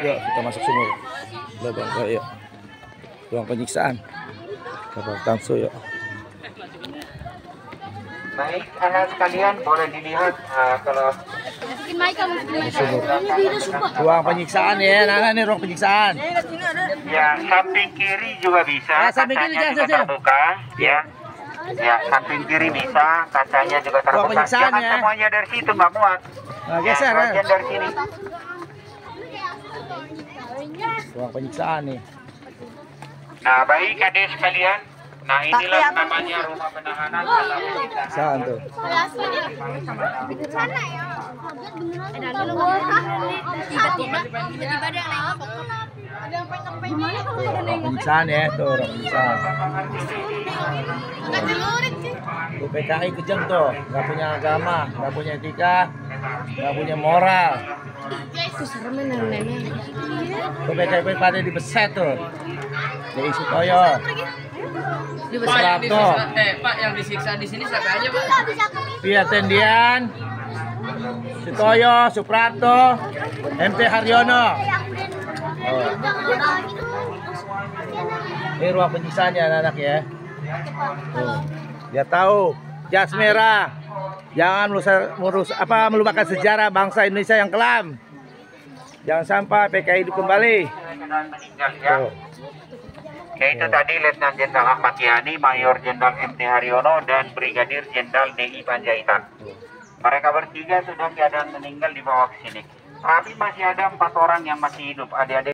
Yuk kita masuk sumur. Lubang, yuk. Ruang penyiksaan. Kapal Tansu, yuk. Baik, anak sekalian boleh dilihat kalau Ruang penyiksaan ya, Nana nih ruang penyiksaan. ya samping kiri juga bisa, samping kiri kacanya juga jangan, terbuka, ya. Ya, samping kiri bisa, kacanya juga terbuka. penyiksaan Jangan ya. semuanya dari situ, nggak muat. Nah, geser ya. Bagian dari sini. Ruang penyiksaan nih. Nah, baik adik sekalian. Nah, inilah namanya rumah penahanan ala penyiksaan. Saan tuh. Ruang penyiksaan ya, tuh ruang penyiksaan. Tuh PKI kejam tuh, nggak punya agama, nggak punya etika, nggak punya moral. Tuh PKI pada dibeset tuh. Dari Sutoyo. Pak yang disiksa di sini siapa aja, Pak? Pia Tendian, Sutoyo, Suprapto, MP Haryono. Oh. Ini ruang penyiksaannya anak-anak ya. Tuh. Dia tahu jas merah. Jangan melupakan sejarah bangsa Indonesia yang kelam. Jangan sampai PKI hidup kembali. Tuh. Ya, itu tadi Letnan Jenderal Ahmad Yani, Mayor Jenderal MT Haryono, dan Brigadir Jenderal DI Panjaitan. Mereka bertiga sudah keadaan meninggal dibawa ke sini. Tapi masih ada 4 orang yang masih hidup. Adik-adik